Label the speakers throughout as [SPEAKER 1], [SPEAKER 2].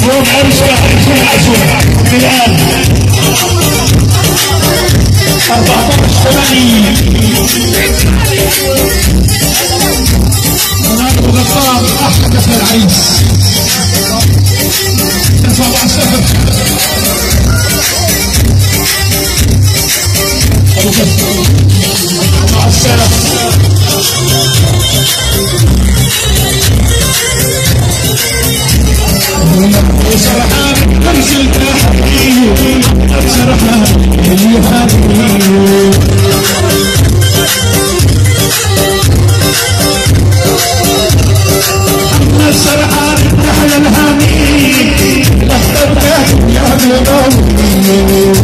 [SPEAKER 1] يوم عرسه ريال 14/8 مناطق غطاء احمد اسم العريس 17 مع السلامة. سرحان تمشي تحكي سرحان اللي حبيبي محمد سرحان تحيا الهامي لحظتك يا بضوي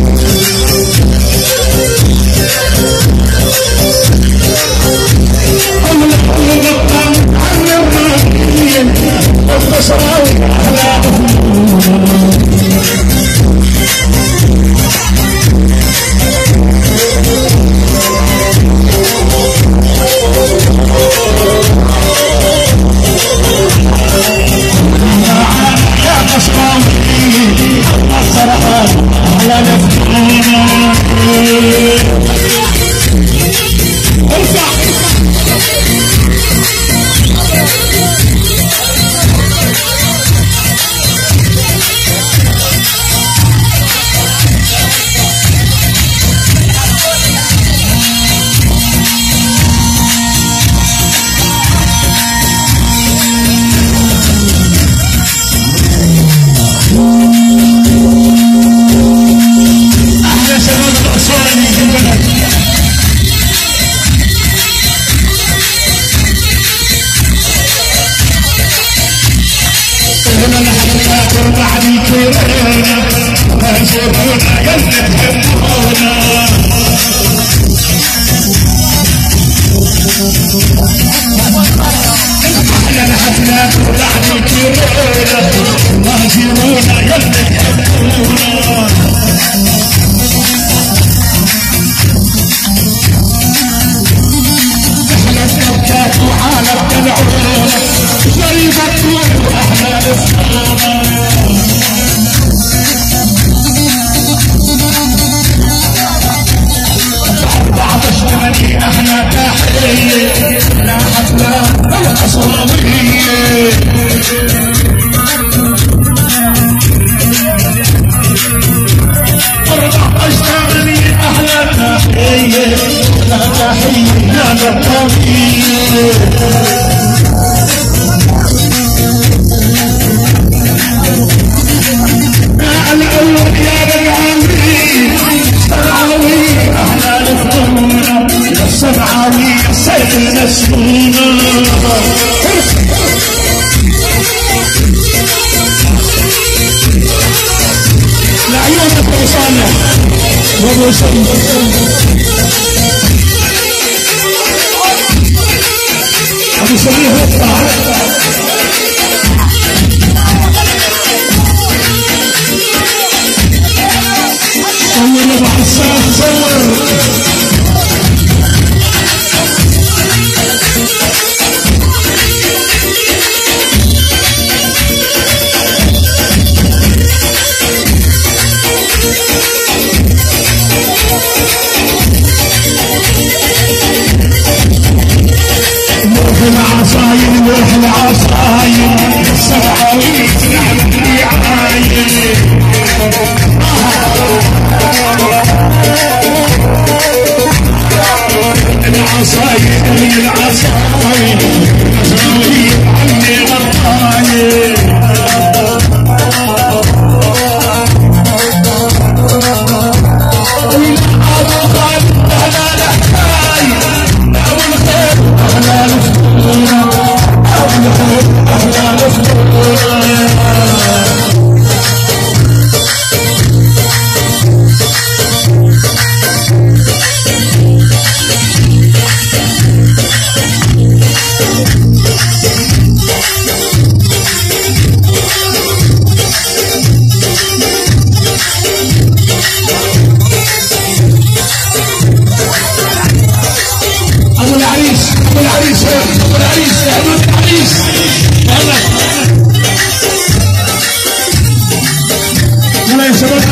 [SPEAKER 1] العصاير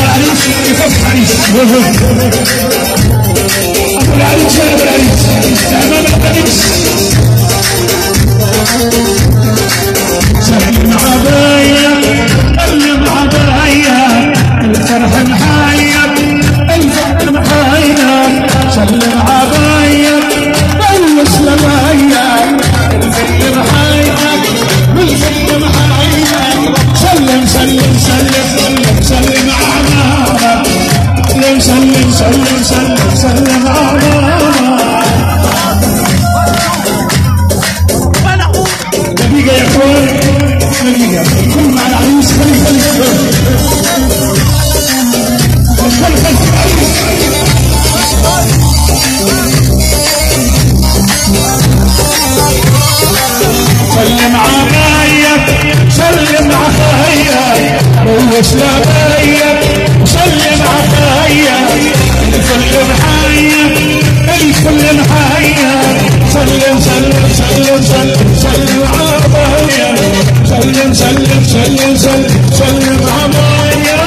[SPEAKER 1] العريس يفك العريس ابو العريس يا ابو العريس امام العريس سلم عباية سلم عباية الفرح محايا الفرح محايا سلم عباية والمسلم هيا الفرح محايا والفرح محايا سلم سلم سلم سلم عباية سلم سلم سلم سلم سلم عباية دقيقة يا اخوان دقيقة كل مع العريس خلي سلم عباية سلم عباية روش لباية سلم عباية سلم حاية سلم حاية سلم سلم سلم سلم سلم عباية سلم سلم سلم سلم سلم عباية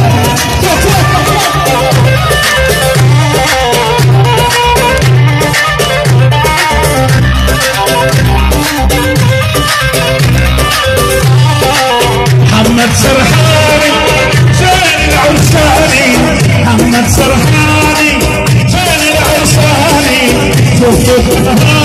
[SPEAKER 1] محمد سرحاني زين العرساني محمد سرحاني زين العرساني شوف